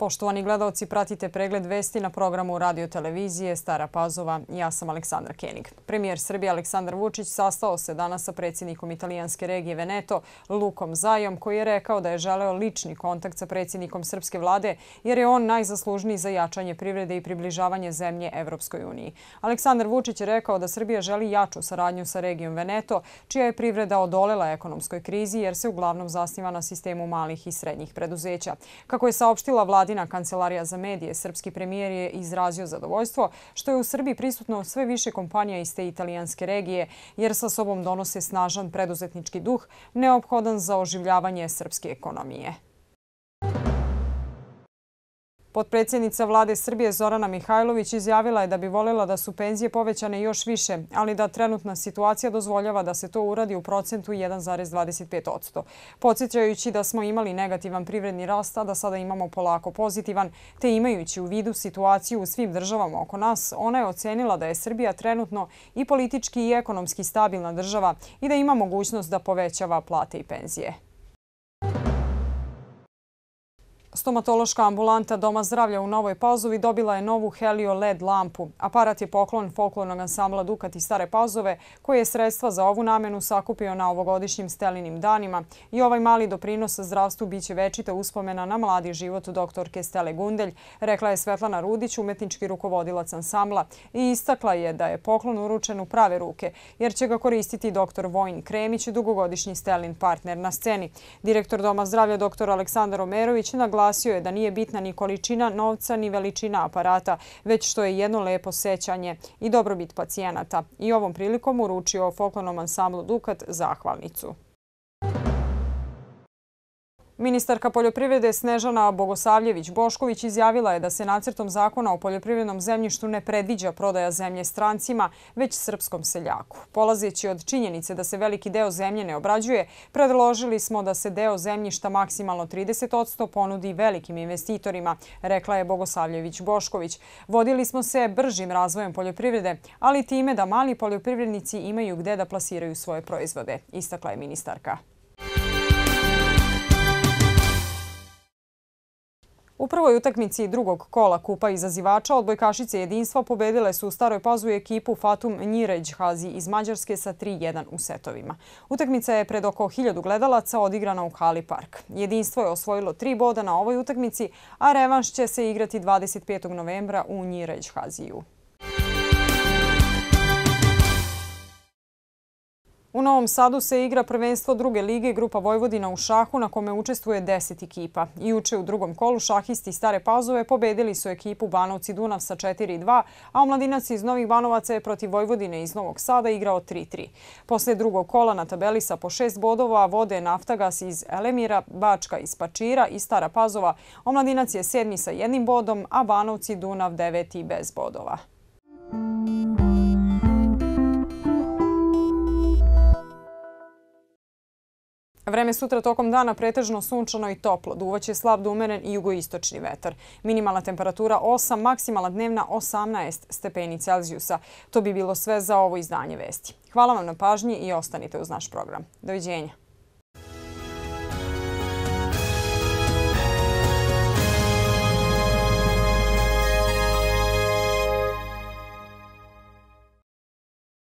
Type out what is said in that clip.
Poštovani gledaoci, pratite pregled vesti na programu radio televizije Stara Pazova. Ja sam Aleksandra Kenig. Premijer Srbije Aleksandar Vučić sastao se danas sa predsjednikom italijanske regije Veneto, Lukom Zajom, koji je rekao da je želeo lični kontakt sa predsjednikom srpske vlade, jer je on najzaslužniji za jačanje privrede i približavanje zemlje Evropskoj uniji. Aleksandar Vučić je rekao da Srbija želi jaču saradnju sa regijom Veneto, čija je privreda odolela ekonomskoj krizi jer se uglavnom zasniva na sistemu malih i srednjih preduzeća. Kako je saopštila Vladina kancelarija za medije, srpski premijer je izrazio zadovoljstvo što je u Srbiji prisutno sve više kompanija iz te italijanske regije, jer sa sobom donose snažan preduzetnički duh neophodan za oživljavanje srpske ekonomije. Potpredsjednica vlade Srbije Zorana Mihajlović izjavila je da bi voljela da su penzije povećane još više, ali da trenutna situacija dozvoljava da se to uradi u procentu 1,25%. Podsjećajući da smo imali negativan privredni rast, a da sada imamo polako pozitivan, te imajući u vidu situaciju u svim državama oko nas, ona je ocenila da je Srbija trenutno i politički i ekonomski stabilna država i da ima mogućnost da povećava plate i penzije. Stomatološka ambulanta Doma zdravlja u Novoj Pazovi dobila je novu Helio LED lampu. Aparat je poklon folklornog ansambla Dukat iz Stare Pazove, koji je sredstva za ovu namenu sakupio na ovogodišnjim Stelinim danima. I ovaj mali doprinos zdravstvu biće večita uspomena na mladi život doktorke Stele Gundelj, rekla je Svetlana Rudić, umetnički rukovodilac ansambla, i istakla je da je poklon uručen u prave ruke, jer će ga koristiti dr. Vojin Kremić, dugogodišnji Stelin partner na sceni. Direktor Doma zdravlja dr. Aleksandar Omerović naglasio je da nije bitna ni količina novca ni veličina aparata, već što je jedno lepo sećanje i dobrobit pacijenata. I ovom prilikom uručio folklornom ansamblu Dukat zahvalnicu. Ministarka poljoprivrede Snežana Bogosavljević-Bošković izjavila je da se nacrtom zakona o poljoprivrednom zemljištu ne predviđa prodaja zemlje strancima, već srpskom seljaku. Polazeći od činjenice da se veliki deo zemlje ne obrađuje, predložili smo da se deo zemljišta maksimalno 30% ponudi velikim investitorima, rekla je Bogosavljević-Bošković. Vodili smo se bržim razvojem poljoprivrede, ali time da mali poljoprivrednici imaju gde da plasiraju svoje proizvode, istakla je ministarka. U prvoj utakmici drugog kola Kupa izazivača odbojkašice jedinstva pobedile su u Staroj Pazovi ekipu Fatum Njiređhazi iz Mađarske sa 3:1 u setovima. Utakmica je pred oko 1000 gledalaca odigrana u Hali Park. Jedinstvo je osvojilo 3 boda na ovoj utakmici, a revanš će se igrati 25. novembra u Njiređhaziju. U Novom Sadu se igra prvenstvo druge lige Grupa Vojvodina u šahu na kome učestvuje 10 ekipa. Juče u drugom kolu šahisti Stare Pazove pobedili su ekipu Banovci Dunav sa 4:2, a Omladinac iz Novih Banovaca je protiv Vojvodine iz Novog Sada igrao 3:3. Posle drugog kola na tabeli sa po 6 bodova vode Naftagas iz Elemira, Bačka iz Pačira i Stara Pazova. Omladinac je 7. sa 1 bodom, a Banovci Dunav 9. bez bodova. Vreme sutra tokom dana pretežno sunčano i toplo. Duvaće slab do umeren i jugoistočni vetar. Minimalna temperatura 8, maksimalna dnevna 18 stepeni Celzijusa. To bi bilo sve za ovo izdanje vesti. Hvala vam na pažnji i ostanite uz naš program. Doviđenja.